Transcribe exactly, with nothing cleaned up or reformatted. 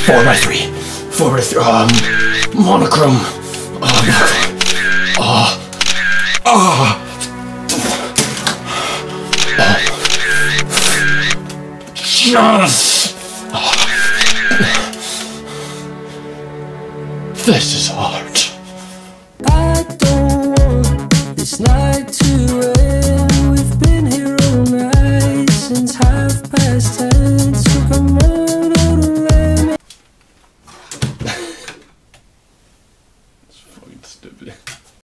four by three. four by three. Um, monochrome. Oh, monochrome. Oh. Oh. Oh. Just. Oh. This is art. I don't want this night to end.